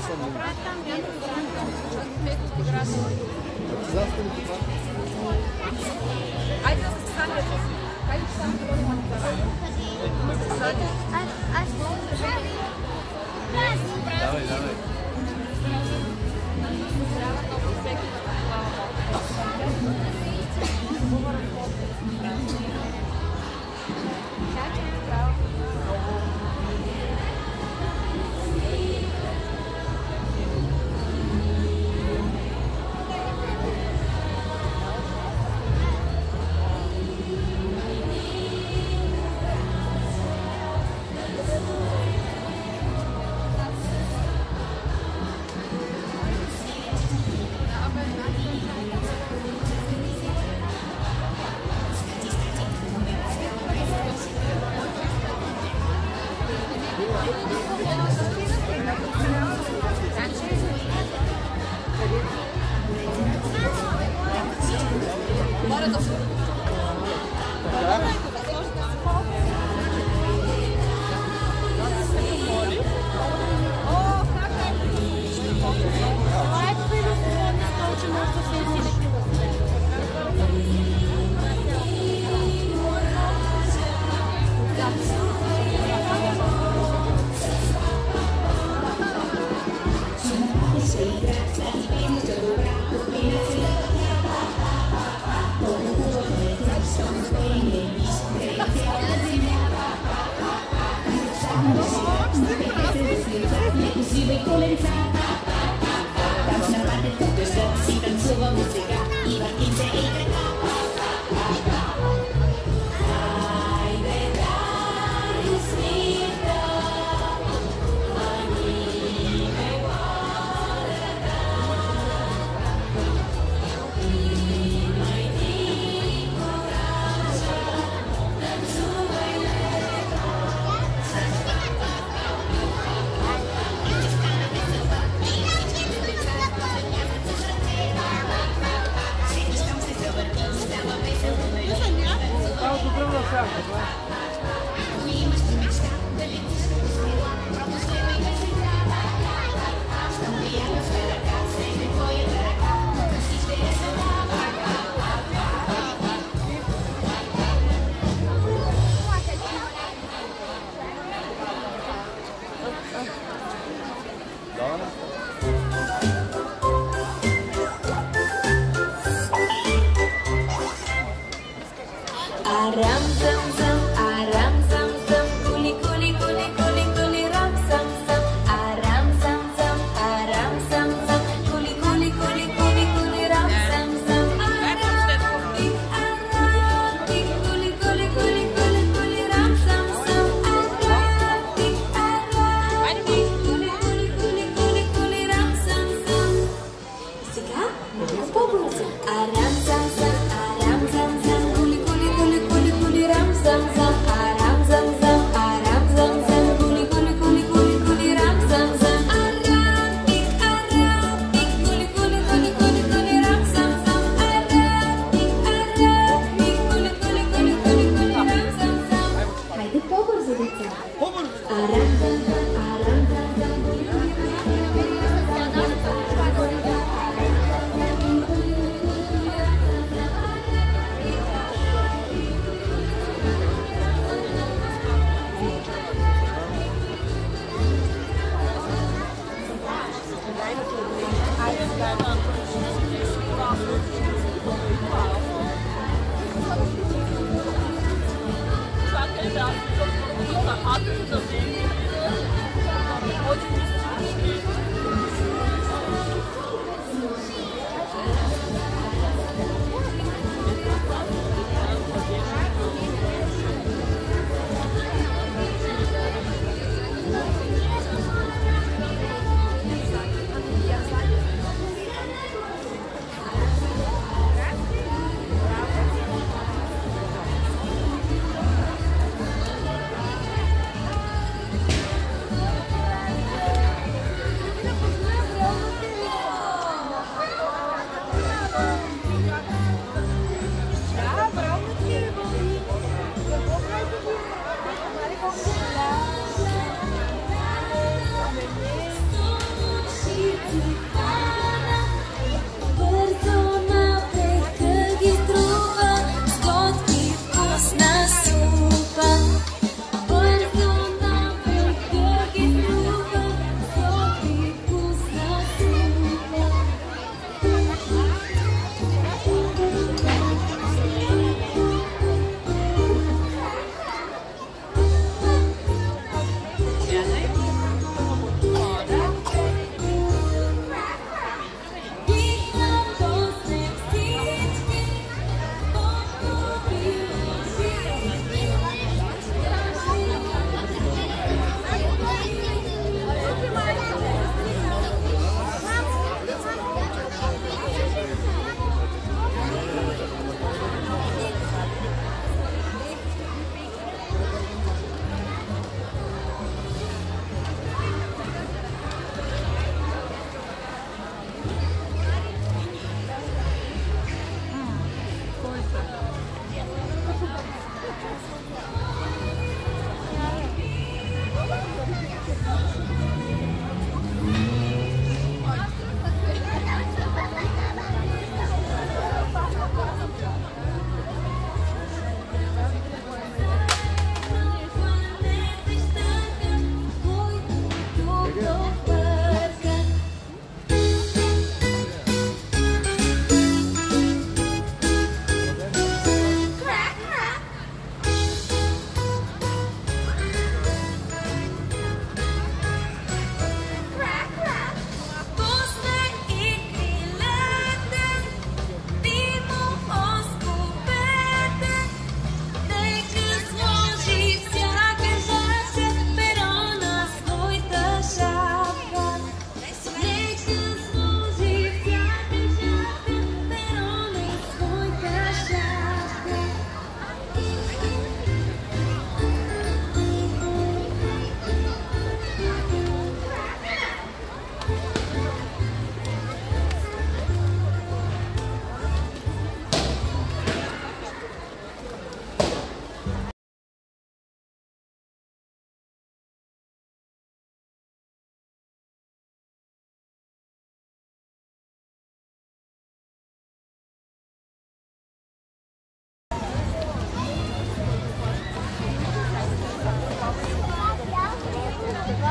Айде да се състезанието. Хайде да стане да бъдем Давай, давай.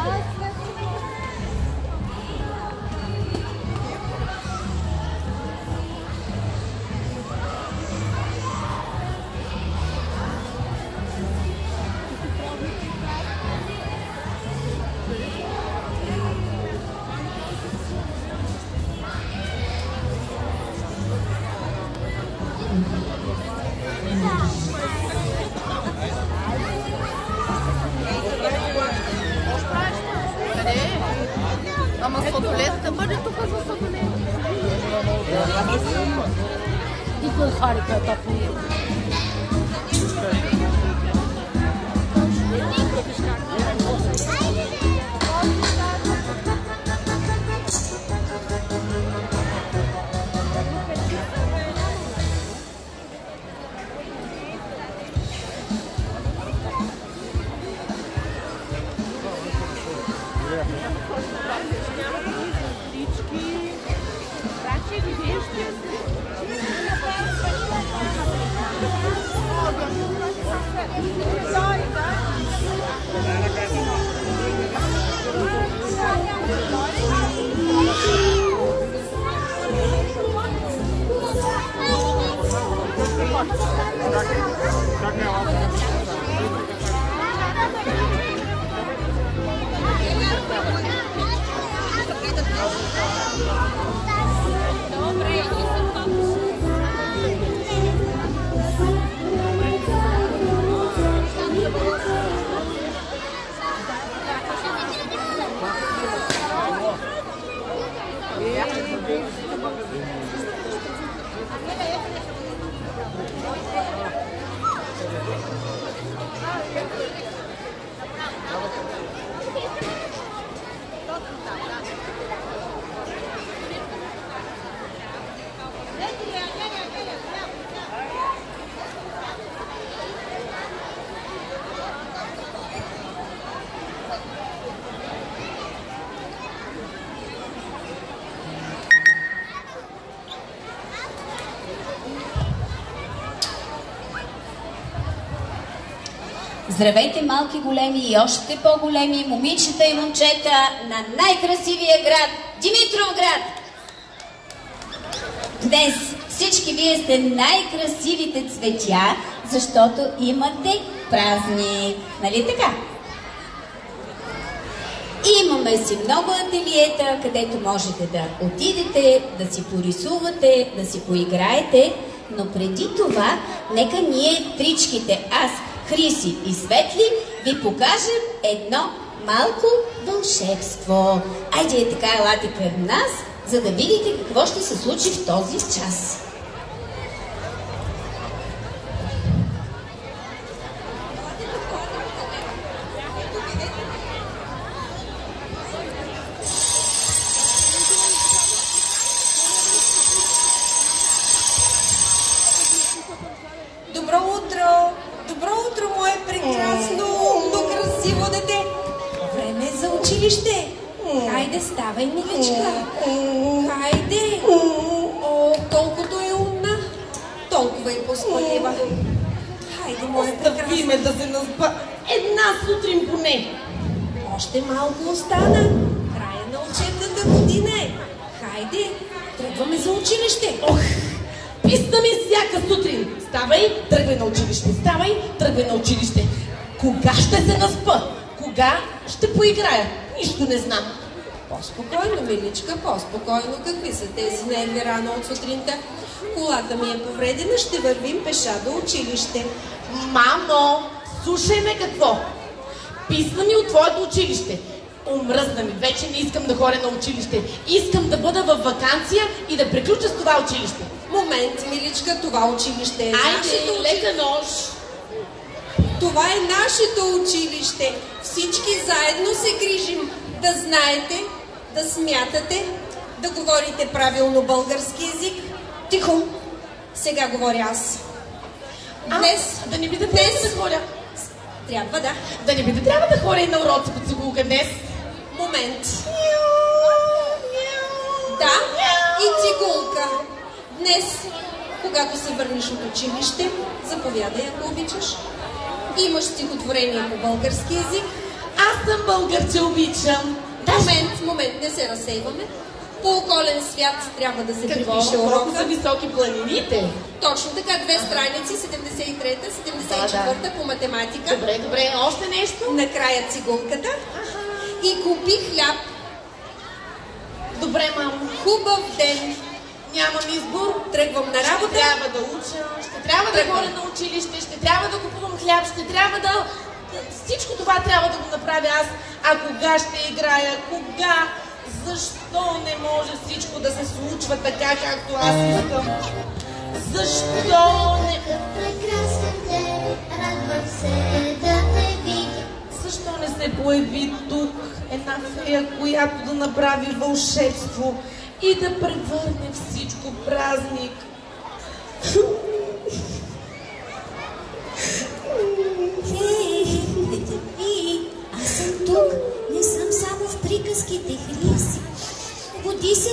Ама сладоледата бъде тук за сладолед. И кой харика е тапо? Здравейте, малки, големи и още по-големи момичета и момчета на най-красивия град Димитровград! Днес всички вие сте най-красивите цветя, защото имате празник. Нали така? Имаме си много ателиета, където можете да отидете, да си порисувате, да си поиграете, но преди това, нека ние тричките, аз, Хриси и Светли, ви покажем едно малко вълшебство. Айде така, елате към нас, за да видите какво ще се случи в този час. Добро утро! Добро утро, мое прекрасно, умно, красиво дете! Време е за училище! Хайде, ставай, миличка! Хайде! О, колкото е умна, толкова и по-смалива. Хайде, мое прекрасно! Остави ме да се наспа една сутрин поне. Още малко остана. Края на учебната година е. Хайде, тръгваме за училище. Ох, писна ми всяка сутрин. Ставай, тръгвай на училище. Ставай, тръгвай на училище. Кога ще се наспа? Кога ще поиграя? Нищо не знам. По-спокойно, миличка, по-спокойно. Какви са тези нерви рано от сутринта? Колата ми е повредена, ще вървим пеша до училище. Мамо, слушай ме какво. Писна ми от твоето училище. Омръзна ми, вече не искам да ходя на училище. Искам да бъда във ваканция и да приключа с това училище. Момент, миличка, това училище е нашето Айде, лека нож. Това е нашето училище. Всички заедно се грижим. Да знаете, да смятате, да говорите правилно български език. Тихо! Сега говоря аз. Днес... Да не би да трябва да ходя. Трябва, да. Да не би да трябва да ходя и на уроци по цигулка днес. Момент. Да, и цигулка. Днес, когато се върнеш от училище, заповядай, ако обичаш. Имаш стихотворение по български език. Аз съм българче, обичам. Момент, не се разсейваме. По околен свят трябва да се припише Колко урока. са високи планините? Точно така, 2 страници, 73-та, 74-та по математика. Добре, още нещо? Накрая цигулката. И купи хляб. Добре, мамо. Хубав ден. Нямам избор. Тръгвам на работа. Ще трябва да уча, ще трябва да ходя на училище, ще трябва да купувам хляб, ще трябва да... Всичко това трябва да го направя аз. А кога ще играя? Кога? Защо не може всичко да се случва така, както аз искам? Защо не... Прекрасен ден, радвам се да те видя. Защо не се появи тук една фея, която да направи вълшебство и да превърне всичко в празник? Хей, не търпи, аз съм тук, не съм само в приказките, Хриси. Буди се.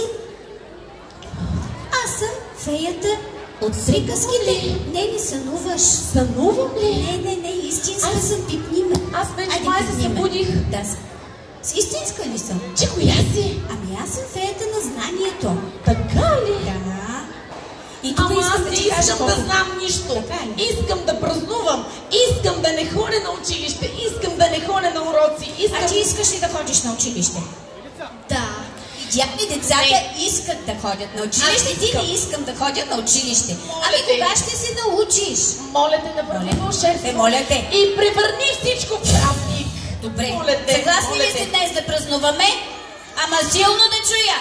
Аз съм феята от приказките. Не сънуваш. Сънувам ли? Не, истинска съм, пипни ме. Аз вече Айде, май се пипни ме. събудих. Да, с истинска ли съм? Че коя си? Ами аз съм феята на знанието. Така ли? Да. И тук Ама искам аз да не ти кажа искам да колко. знам нищо. Така ли? Искам да празнувам. Искам да не ходя на училище. Искам да не ходя на уроци. А ти искаш ли да ходиш на училище? Да. Идеални децата искат да ходят на училище, Аз ти искам. не искам да ходя на училище. Моля Ами те. кога ще се научиш? Моля те, направи Моля. вълшебство. Моля те. И превърни всичко в празник. Добре, Моля те, съгласни моля ли сте те. днес да празнуваме? Ама силно да чуя.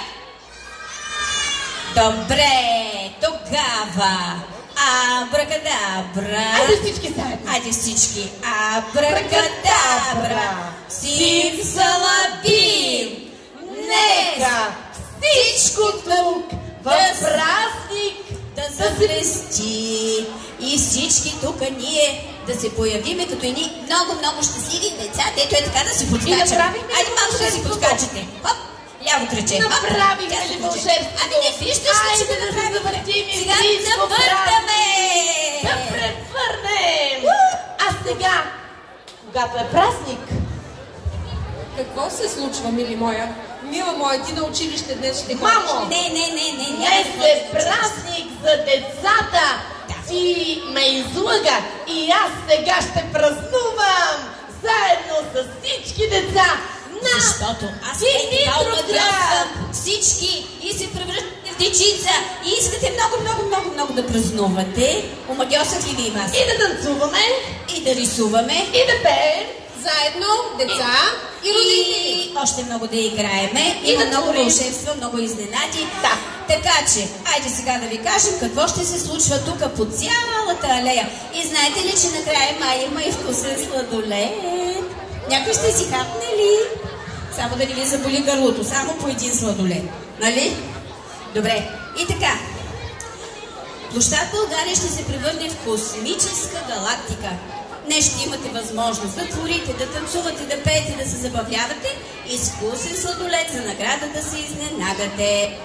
Добре, тогава. Абракадабра. Айде всички заедно. Айде всички. Абракадабра. Симсалабим. Нека всичко тук В празник да заблести и всички тук ние да се появиме като едни много щастливи деца, дето е така да се подскачаме. И направихме ли Айде малко да си вълшебството? подскачате. Хоп, ляво кръче. хоп, Направихме дясно ли кръче. вълшебството? Ами не виждаш ли, че Айде го да се направихме? завъртим и Сега всичко завъртаме! Да превърнем! А сега, когато е празник, Какво се случва, мили моя? Мила моя, ти на училище днес ще ходиш. Мамо! Не, днес е празник за децата! Ти ме излъга и аз сега ще празнувам заедно с всички деца на Защото аз Димитровград! омадрявам всички и се превръщате в дечица и искате много да празнувате. Омагьосах ли ви и вас? И да танцуваме, И да рисуваме. и да пеем. Заедно, деца и родители. И още много да играеме. И Има да много творим. вълшебства, много изненади. Да. Така че, айде сега да ви кажем какво ще се случва тук по цялата алея. И знаете ли, че накрая май има и вкусен сладолед? Някой ще си хапне ли? Само да не ви заболи гърлото. Само по един сладолед. Нали? Добре. И така. Площад България ще се превърне в космическа галактика. Днес ще имате възможност да творите, да танцувате, да пеете, да се забавлявате и с вкусен сладолед за награда да се изненадате.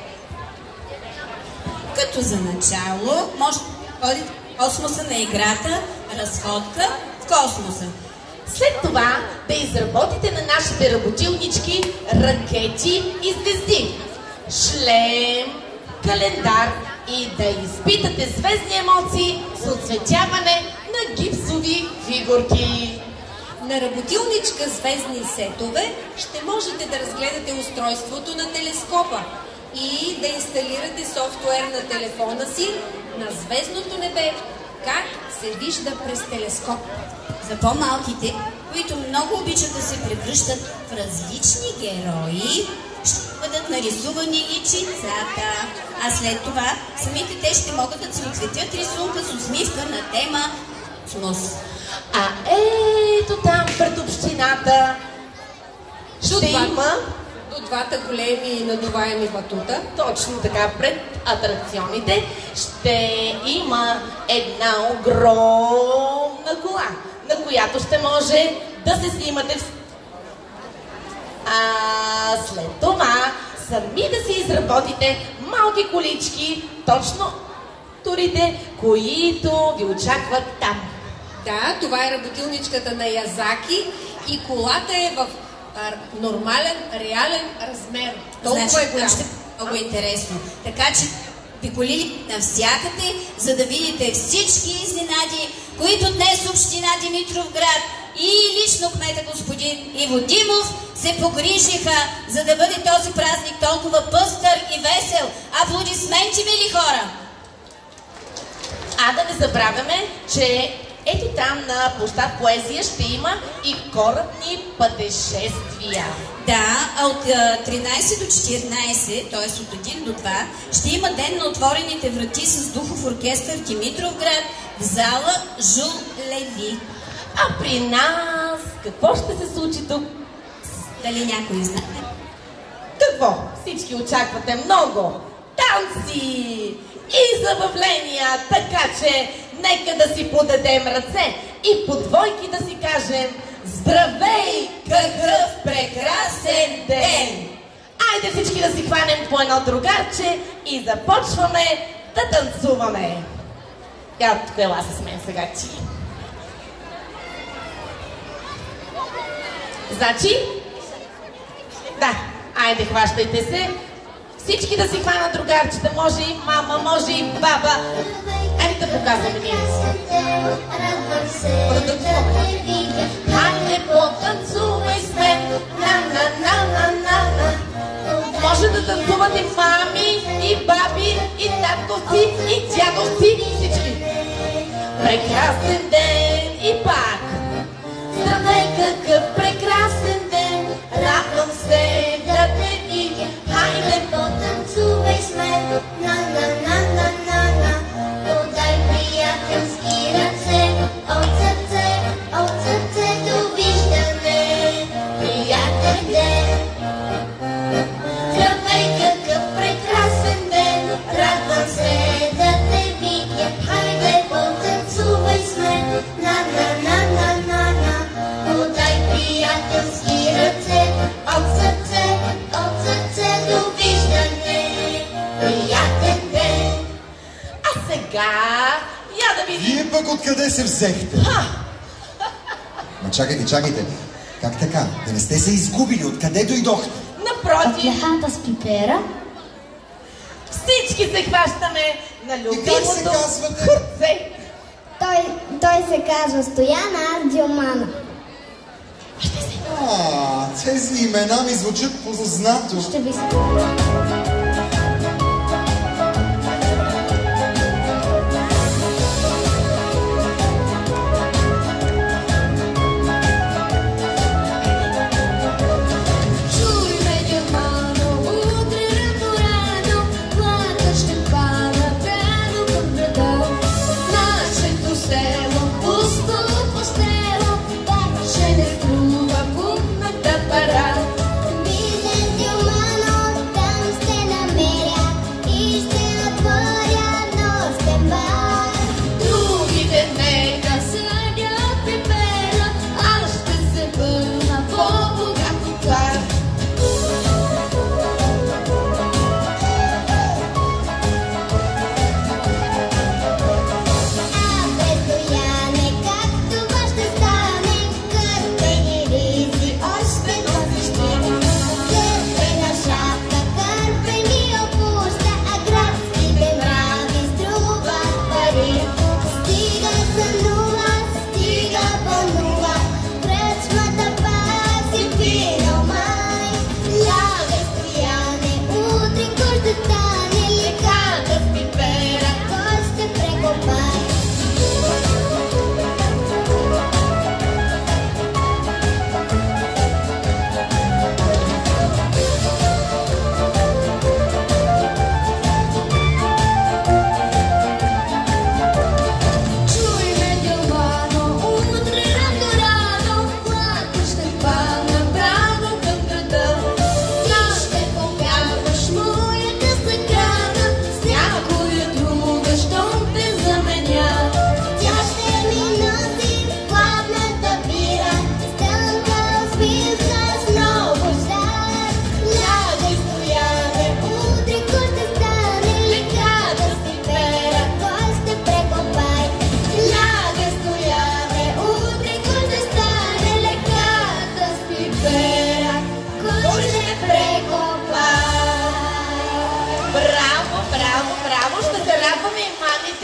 Като за начало може да ходите в космоса на играта Разходка в космоса. След това да изработите на нашите работилнички ракети и звезди, шлем, календар и да изпитате звездни емоции с оцветяване на гипсови фигурки. На работилничка звездни сетове ще можете да разгледате устройството на телескопа и да инсталирате софтуер на телефона си на звездното небе, как се вижда през телескоп. За по-малките, които много обичат да се превръщат в различни герои, ще бъдат нарисувани личицата. А след това самите те ще могат да цветят рисунка с усмивка на тема космос. А ето там пред общината ще има До двата големи надуваеми батута. точно така пред атракционите ще има една огромна кола, на която ще може да се снимате. А след това сами да си изработите малки колички, точно турите, които ви очакват там. Да, това е работилничката на Язаки и колата е в нормален, реален размер. Толкова Значи, е голям. ще е много интересно. Така че пиколили навсякъде, за да видите всички изненади, които днес община Димитровград и лично кмета господин Иво Димов се погрижиха, за да бъде този празник толкова пъстър и весел. Аплодисменти, мили хора! А да не забравяме, че ето там на площад Поезия ще има и корабни пътешествия. Да, а от 13 до 14, т.е. от 1 до 2, ще има ден на отворените врати с духов оркестър Димитровград в зала Жул Леви. А при нас какво ще се случи тук? Дали някой знае? Какво? Всички очаквате много. Танци и забавления, така че нека да си подадем ръце и по двойки да си кажем: здравей, какъв прекрасен ден! Айде всички да си хванем по едно другарче и започваме да танцуваме. Я тук ела с мен сега ти. Значи? Да, айде хващайте се. Всички да си хванат другарчета, може и мама, може и баба. Айде да показваме ние. Хайде потанцувай с мен, на-на-на-на-на-на. Може да танцуват и мами, и баби, и татковци, и дядовци, всички. Прекрасен ден и пак. Здравей, какъв прекрасен ден, радвам се да те видя. Хайде Потанцувай с мен, на-на-на-на-на-на. Подай приятелски ръце, от сърце довиждане. Приятен ден. Здравей, какъв прекрасен ден, радвам се да те видя. Хайде потанцувай с мен, на-на-на-на-на-на. Подай приятелски ръце, от сърце довиждане. Приятен ден. А сега, я да видим. Вие пък откъде се взехте? Ма чакайте. Как така? Да не сте се изгубили? Откъде дойдохте? От Напротив, лехата с пипера. всички се хващаме на И как се любимото казвате? хърце. Той се казва Стояна, аз Дилмана. Тези имена ми звучат познато. Ще ви Чуй ме, Дилмано, утре рано, плакащем пада прямо към града. Нашето село пусто постело, вече не струва купната пара. Биден Дилмано, там сте на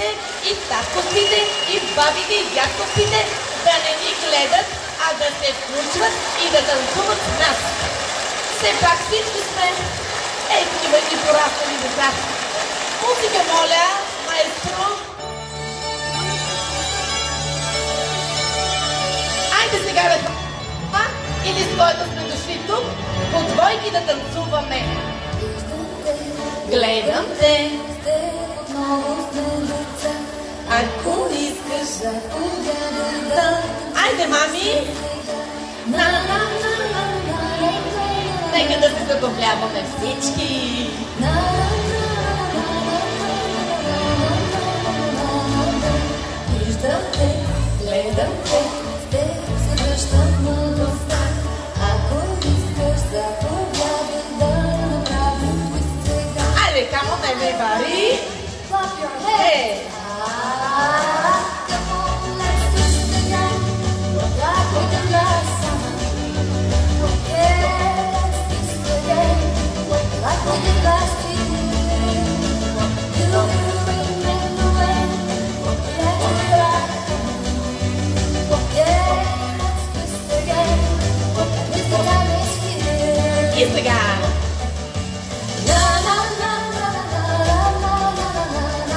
майките, и таткоците, и бабите, и дядковците да не ни гледат, а да се включват и да танцуват с нас. Все пак всички сме такива и пораснали деца. Музика, моля, маестро. Айде сега да или с който сме дошли тук, по двойки да танцуваме. Гледам те, ако искаш да погледа. Айде, мами! Нека да се забавляваме всички! Виждам те, гледам те, с теб се връщам младостта. Ако искаш да погледаш, да направим твист сега. Айде, come on everybody! Clap your hands! Come on, let's twist again, like we did last summer. Yeah, let's twist again, like we did last year. You remember when that was right? Yeah, let's twist again, this time is here. Yes, again. Na na na na na na na na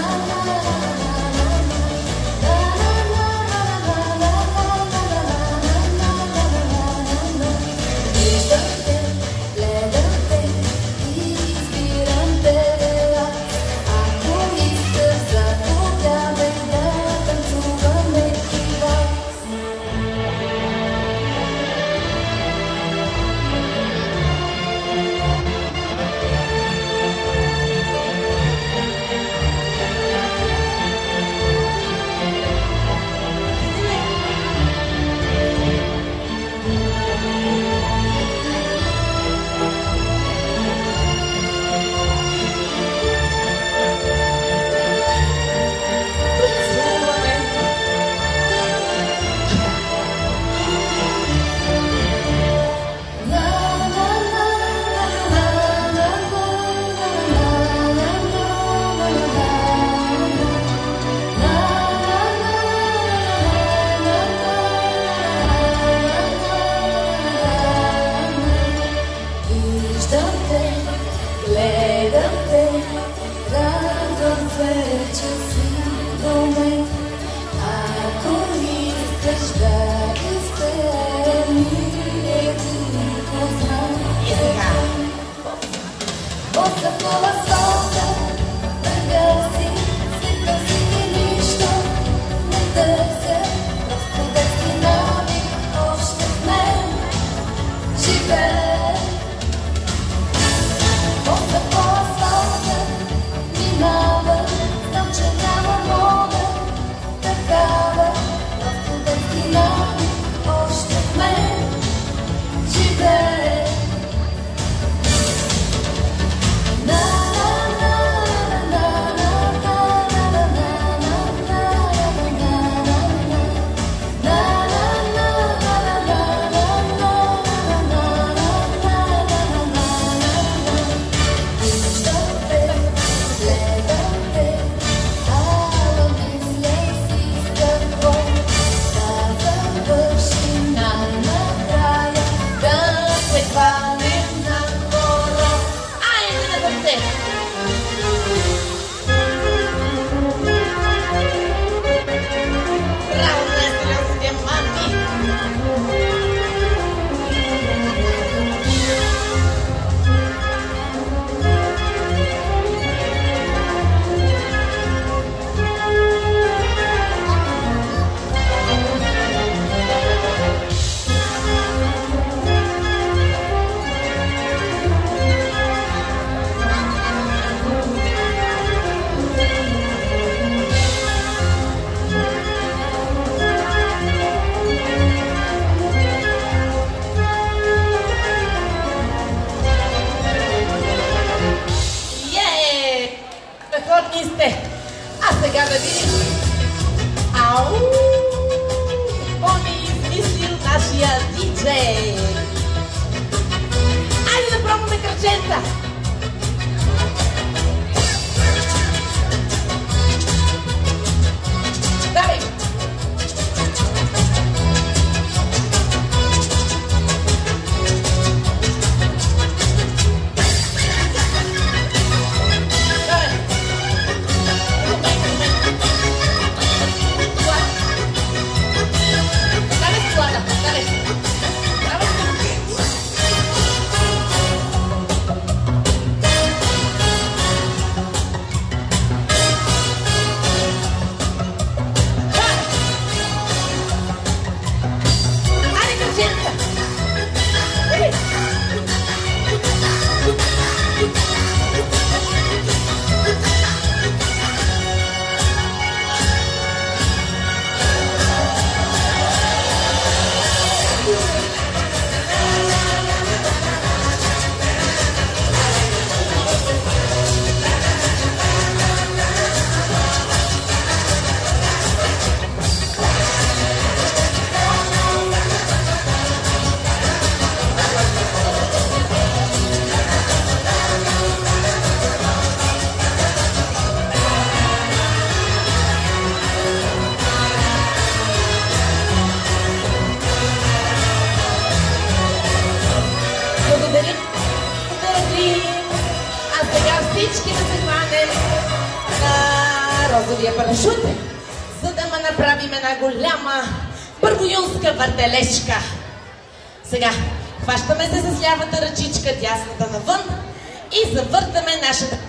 всички да се хванем на розовия парашут, за да ме направим една голяма първоюнска въртележка. Сега хващаме се с лявата ръчичка, дясната навън и завъртаме нашата...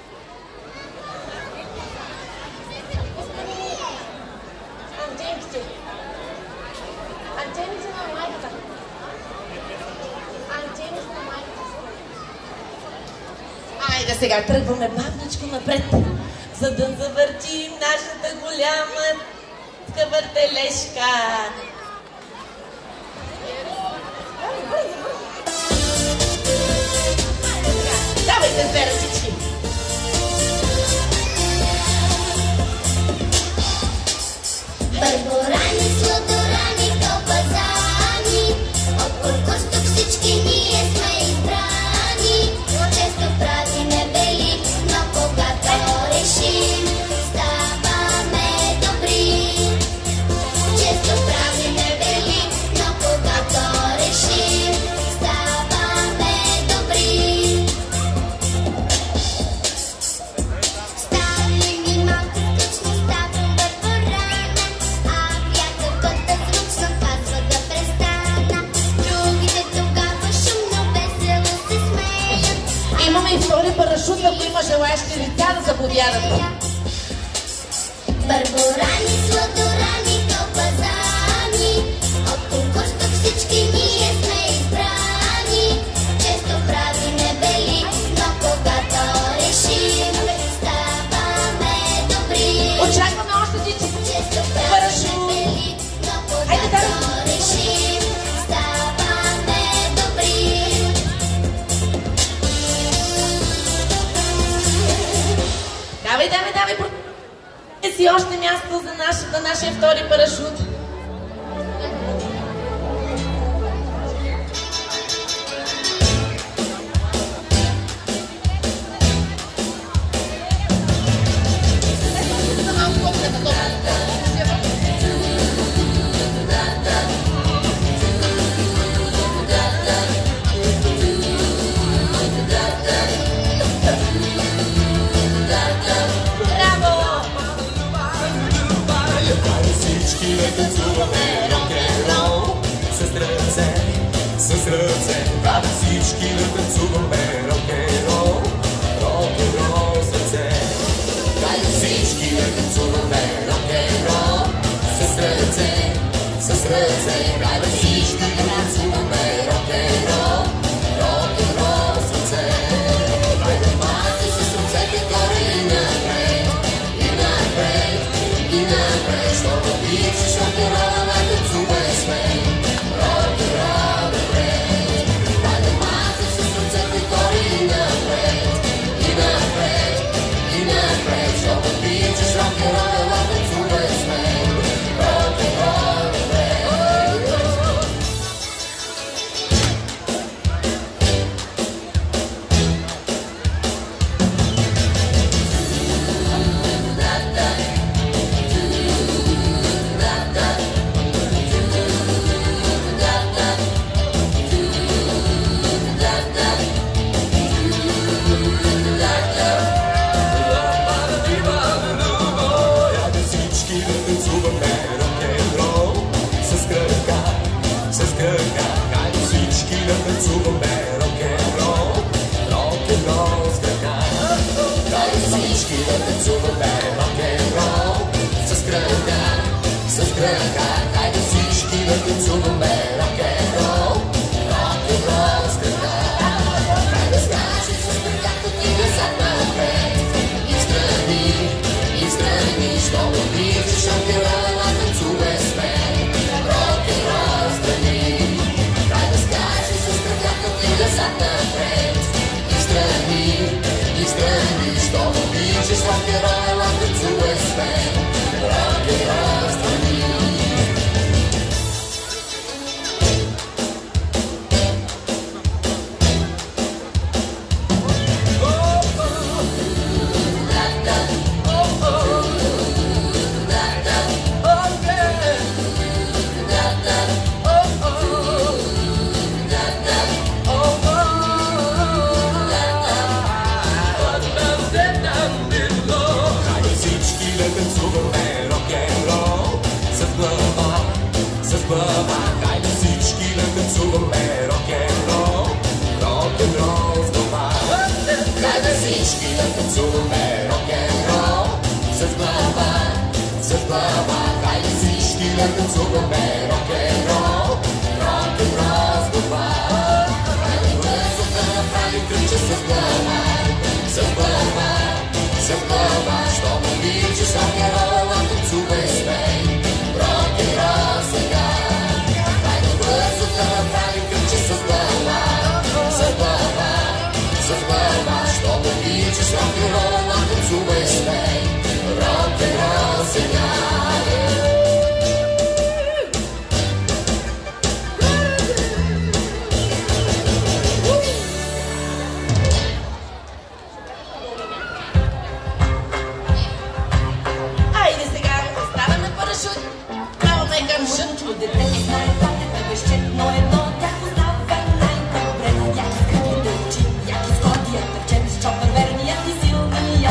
Айде сега тръгваме бавничко напред, за да завъртим нашата голяма въртележка. Давайте две ръчички. Бърборани, сладорани, кълбазани, от конкурс тук всички ние сме избрани. Често правиме вели, но когато решим, ставаме добри. Често правиме вели, но когато решим, ставаме добри. Стали ми малко скучно, ставам бърборана, а приятелката звучно казва да престана. Другите тогава шумно, весело се смеят. Имаме и втори парашут, ако има желаящи лица да заповядат. Бърборани, сладорани, кълбазани, от конкурс тук всички ние сме избрани. Често правиме бели, но когато решим, ставаме добри. Очакваме още дичи. Често правиме Парашут. бели, но Хайде, когато давай. решим, ставаме добри. Давай, давай, давай. Е си още място за нашия втори парашут. Браво! Всички да танцуваме рок-н-рол с ръце, с ръце. Да, всички да танцуваме рок-н-рол, рок-н-рол с ръце. Да, всички да танцуваме рок-н-рол с ръце, с ръце. Да, всички да танцуваме рок-н-рол, рок-н-рол с ръце. Хайде маси с ръцете горе и напред, и напред, и напред. Защото обичаш рок-н-рола, да танцуваме сме, рок-н-рол напред. Хайде маси с ръцете горе и напред, и напред, и напред. Защото обичаш рок-н-рола, да танцуваме сме, рок-н-рол напред. Хайде всички да танцуваме рок-н-рол с кръка, с кръка. Хайде всички да танцуваме рок-н-рол, рок-н-рол с кръка. Хайде всички да танцуваме рок-н-рол с кръка, с кръка. Хайде всички да танцуваме рок-н-рол, рок-н-рол с кръка. Хайде скачи с краката ти назад напред, и страни, що обичаш рок-н-рола, танцувай с мен, рок-н-рол страни. Хайде скачи с краката ти назад напред, и страни, що обичаш рок-н-рола, да танцуваме рок-н-рол. С глава, хайде всички да танцуваме рок-н-рол. Рок-н-рол с глава. Хайде бързо да направим кръче с глава. С глава, щом обичаш рок-н-рола, танцувай с мен. Рок-н-рол сега. Хайде бързо да направим кръче с глава. С глава, щом обичаш рок-н-рола, танцувай с мен. Рок-н-рол сега. Айде сега, остава на парашут. Право най-към жънто дете. Безчетно едно, тя познава най-добре. Як изкръглите очи, як изгодията в чепи с чопър верният и силният.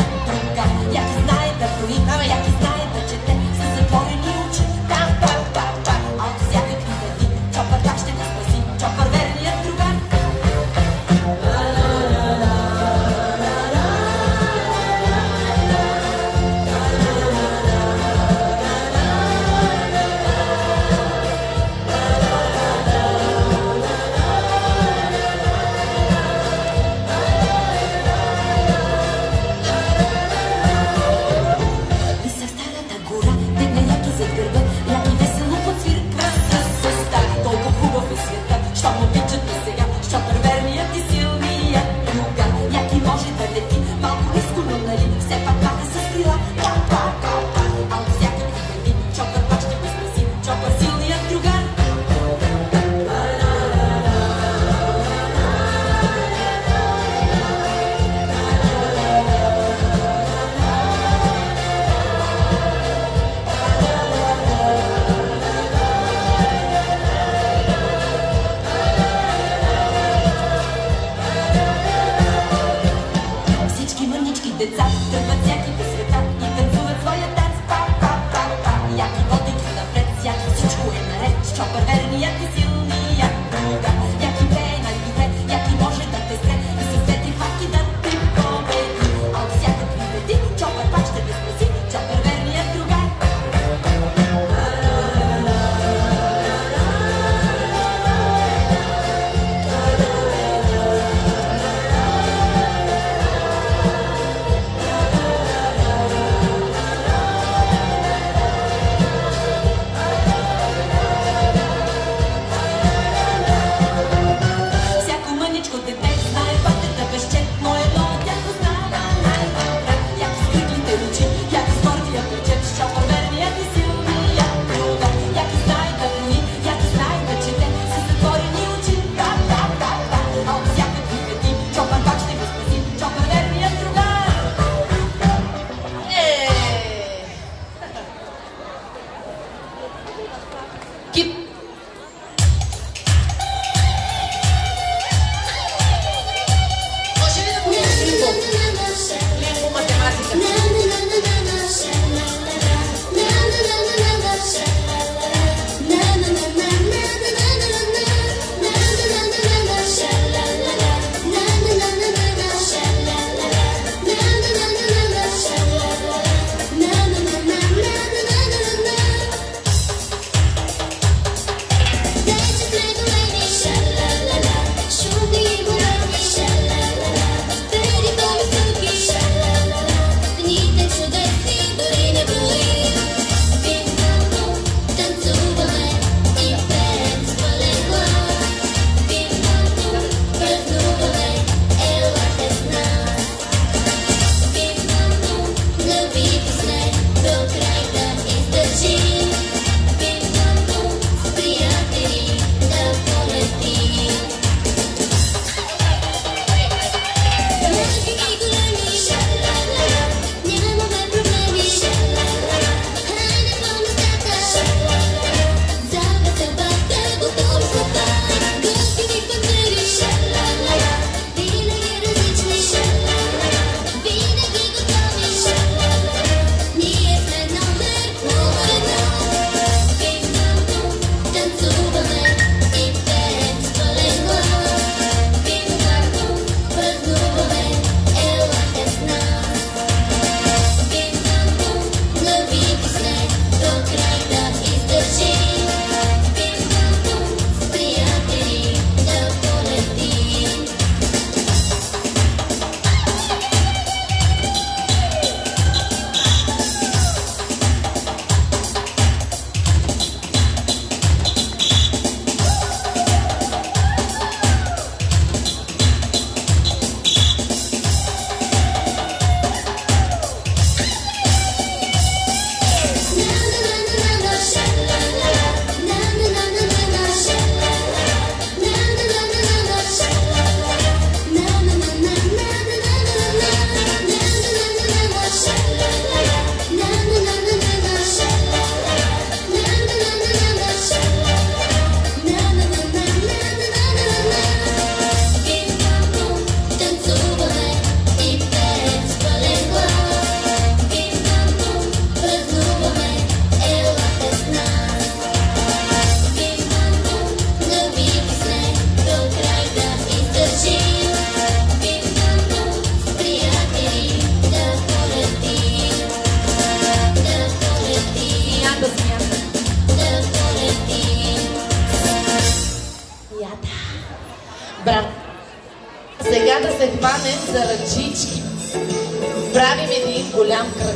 хванем за ръчички. Правим един голям кръг.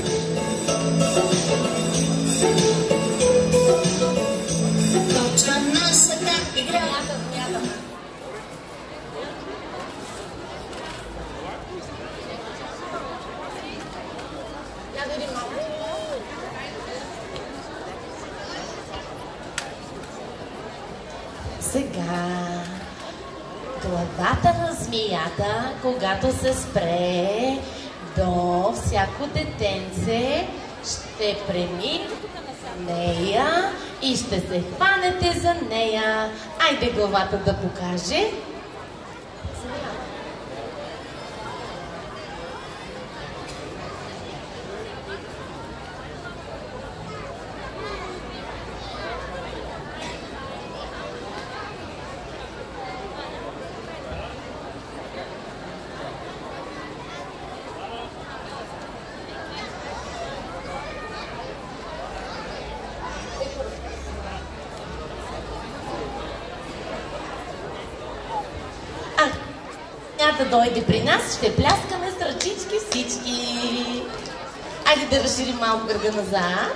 Почва нашата игра. Сега главата на змията, когато се спре до всяко детенце, ще премине нея и ще се хванете за нея. Айде главата да покаже. Да дойде при нас, ще пляскаме с ръчички всички. Айде да разширим малко кръга назад.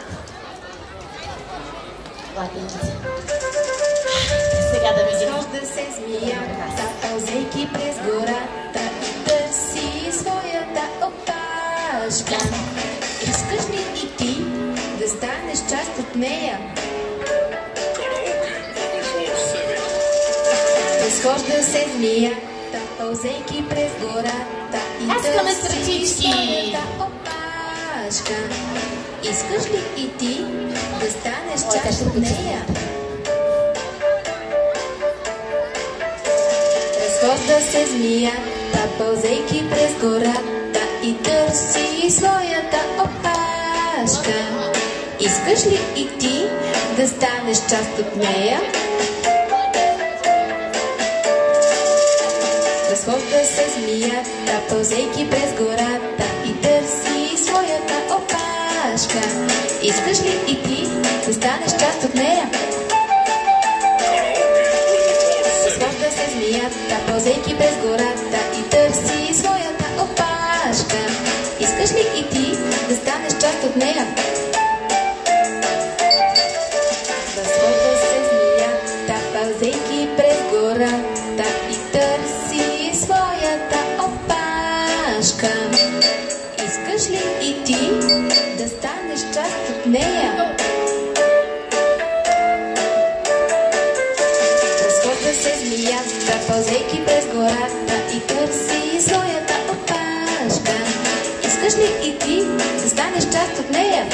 Сега да видим. Разхожда се змията, пълзейки през гората и търси своята опашка. Искаш ли и ти да станеш част от нея? Разхожда се змията, пълзейки през гората и търси своята опашка. Искаш ли и ти да станеш част от нея? Разхожда се змията, пълзейки през гората и търси своята опашка. Искаш ли и ти да станеш част от нея? Разхожда се змията, пълзейки през гората и търси своята опашка. Искаш ли и ти да станеш част от нея? Разхожда се змията, пълзейки през гората и търси своята опашка. Искаш ли и ти да станеш част от нея? Разхожда се змията, пълзейки през гората и търси своята опашка. Искаш ли и ти да станеш част от нея? Разхожда се змията, пълзейки през гората и търси своята опашка. Искаш ли и ти да станеш част от нея?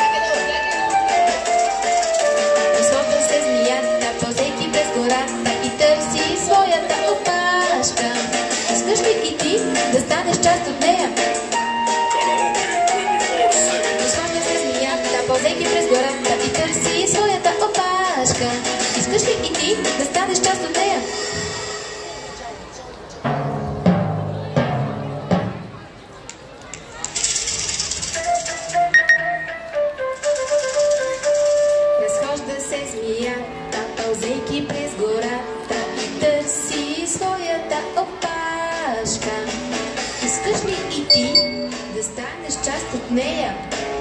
Разхожда се змията, пълзейки през гората и търси своята опашка. Искаш ли и ти да станеш част от нея? Разхожда се змията, пълзейки през гората и търси своята опашка. Искаш ли и ти да станеш част от нея? Разхожда се змията, пълзейки през гората и търси своята опашка. Искаш ли и ти да станеш част от нея?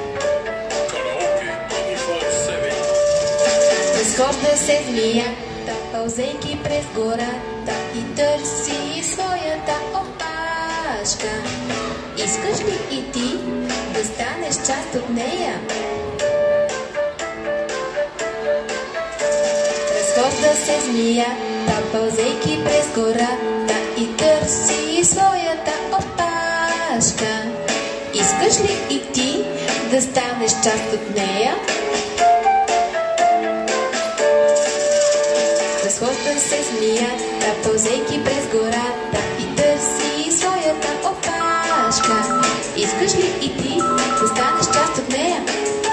Разхожда се змията, пълзейки през гората и търси своята опашка. Искаш ли и ти да станеш част от нея? Разхожда се змията, пълзейки през гората и търси своята опашка. Искаш ли и ти да станеш част от нея? Разхожда се змията, пълзейки през гората и търси своята опашка. Искаш ли и ти да станеш част от нея?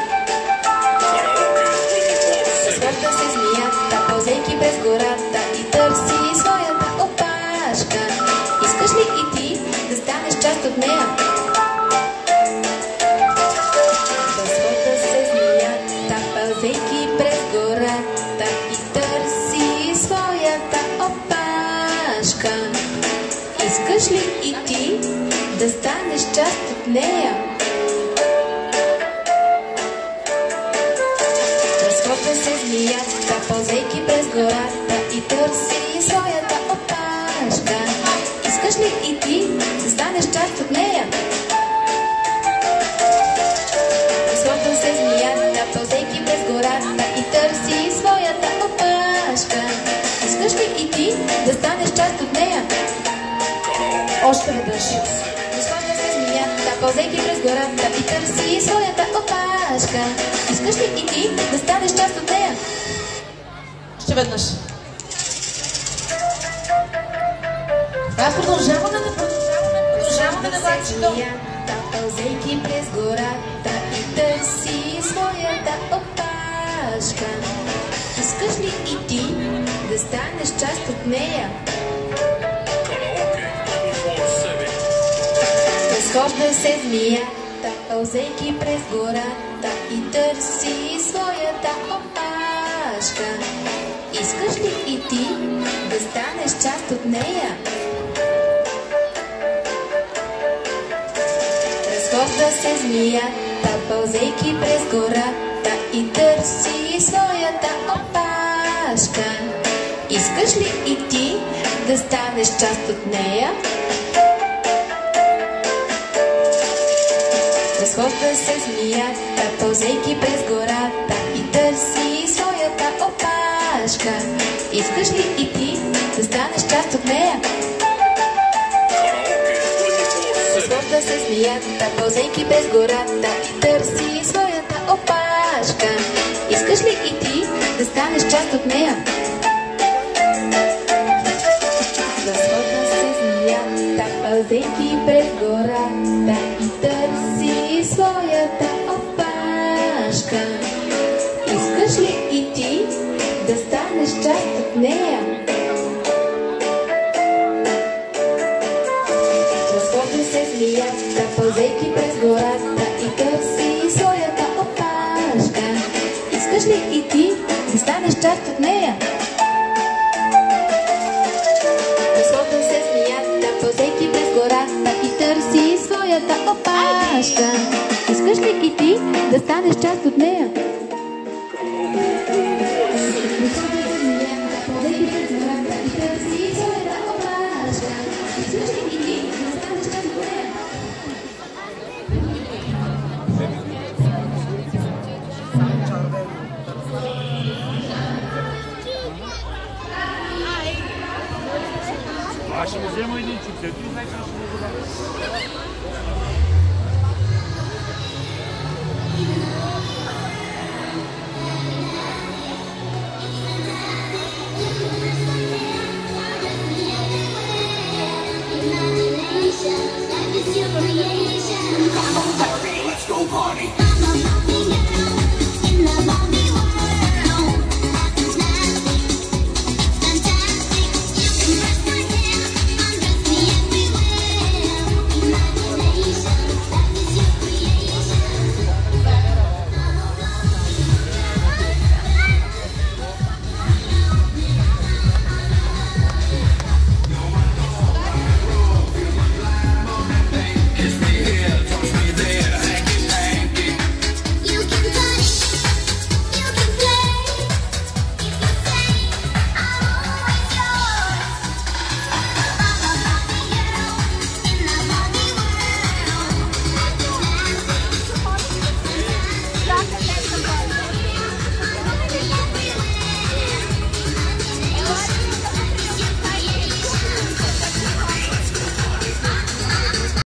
Разхожда се змията, пълзейки през гората и търси своята опашка. Искаш ли и ти да станеш част от нея? Разхожда се змията, пълзейки през гората и търси своята опашка. Искаш ли и ти да станеш част от нея. Разхожда се змията, пълзейки през гората и търси своята опашка. Искаш ли и ти да станеш част от нея? Разхожда се змията, пълзейки през гората и търси своята опашка. Искаш ли и ти да станеш част от нея? Още веднъж. Разхожда се змията, пълзейки през гората и търси своята опашка. Искаш ли и ти да станеш част от нея? Ще веднъж. Да, продължаваме на влачето. Змията, пълзейки през гората и търси своята опашка. Искаш ли и ти да станеш част от нея? Разхожда се змията, пълзейки през гората и търси своята опашка. Искаш ли и ти да станеш част от нея? Разхожда се змията, пълзейки през гората и търси своята опашка. Искаш ли и ти да станеш част от нея? Разхожда се змията, пълзейки през гората и търси своята опашка. Искаш ли и ти да станеш част от нея? Разхожда се змията, пълзейки през гората и търси своята опашка. Искаш ли и ти да станеш част от нея? Разхожда се змията, пълзейки през гората и търси своята опашка. Искаш ли и ти да станеш част от нея? Разхожда се змията, пълзейки през гората и търси своята опашка. Искаш ли и ти да станеш част от нея? Разхожда се змията, пълзейки през гората и търси своята опашка. Искаш ли и ти да станеш част от нея?